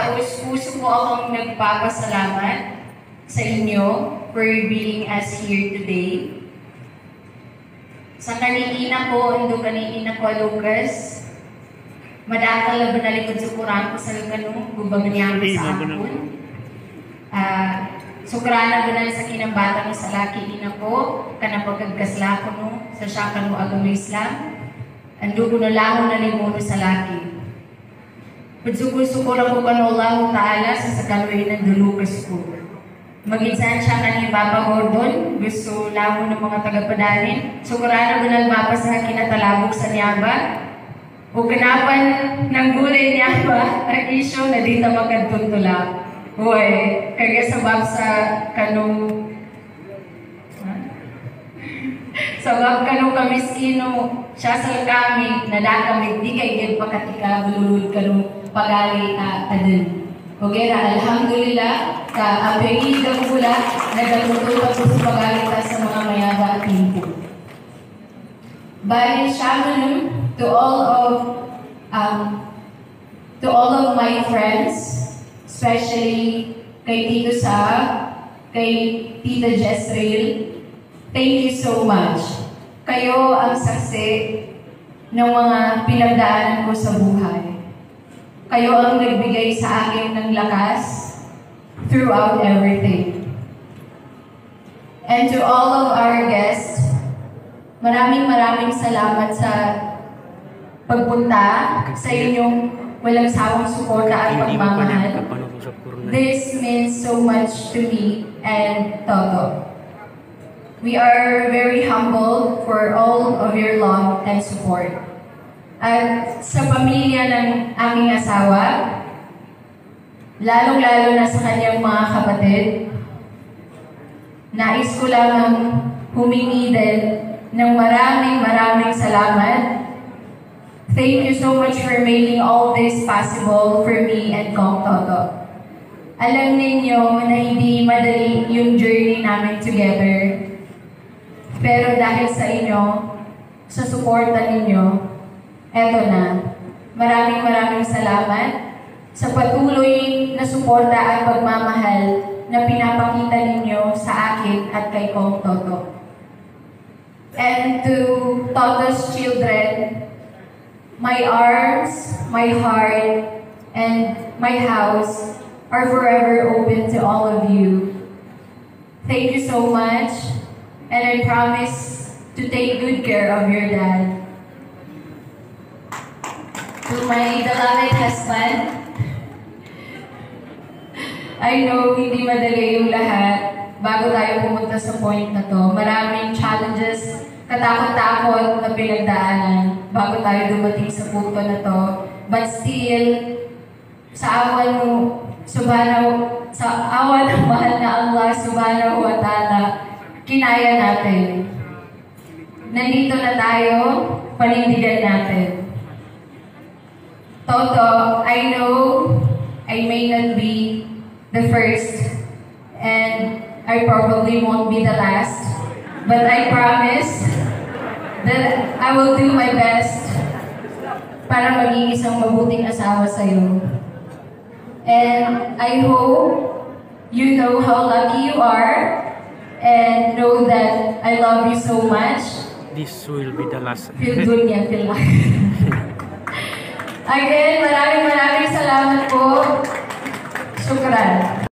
taus-puso po akong nagpapasalamat sa inyo for being us here today. Sa kanina po, Lucas, madakal na banalikod sa Quran ko sa kanong gubang niya sa akon. Sukrana bunal sa kinambata mo sa laki ina ko, kanapagkagkasla ko no, sa syakan mo agam Islam, ando ko na lang na limuno sa laki. Pagsukul-sukul ako ka no Allah Ta'ala sa sakalway ng Lucas ko. Mag-insan siya kanina Papa Gordon, gusto lamo ng mga tagapadanin, sukrana bunal mapa sa kinatalabog sa niyaba, o kanapan ng gulay niya ba, ang isyo na dito magkatuntula. Uy, kaya sabab sa kanong kamiskino, siya sa kami, nalakamit, di kay gid pakatika, bululod kanong pagali adin. Okay, alhamdulillah, ka apegi ng bula, nagatutuwa po sa pagali sa mga mayaba at timpo. By Shalom to all of my friends, especially kay Tito Sa, kay Tita Jezreel, thank you so much. Kayo ang saksi ng mga pinagdaanan ko sa buhay. Kayo ang nagbigay sa akin ng lakas throughout everything. And to all of our guests, maraming salamat sa pagpunta sa inyong walang sawang suporta at pagmamahal. This means so much to me and Toto. We are very humbled for all of your love and support. At sa pamilya ng aming asawa, lalong-lalo na sa kanyang mga kapatid, nais ko lamang humingi din ng maraming salamat. Thank you so much for making all this possible for me and Kong Toto. Alam ninyo na hindi madali yung journey namin together. Pero dahil sa inyo, sa suporta ninyo, eto na. Maraming salamat sa patuloy na suporta at pagmamahal na pinapakita ninyo sa akin at kay Kong Toto. And to Toto's children, my arms, my heart, and my house are forever open to all of you. Thank you so much, and I promise to take good care of your dad. To my beloved husband, I know hindi madali yung lahat bago tayo pumunta sa point na to. Maraming challenges, katakot-takot na pinagdaanan bago tayo dumating sa punto na to. But still, sa awan ng mahal na Allah subhanahu wa ta'ala, kinaya natin. Nandito na tayo, panindigan natin. Toto, I know I may not be the first and I probably won't be the last, but I promise that I will do my best para maging isang mabuting asawa sa'yo. And I hope you know how lucky you are and know that I love you so much. This will be the last. Feel good yan, feel like. Again, maraming salamat po. Syukran.